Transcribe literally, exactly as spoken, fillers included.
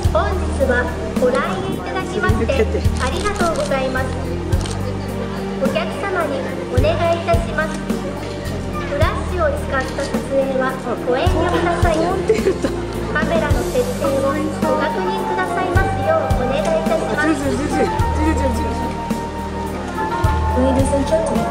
本日はご来園いただきましてありがとうございます。お客様にお願いいたします。フラッシュを使った撮影はご遠慮ください。カメラの設定をご確認くださいますようお願いいたします。Ladies and gentlemen,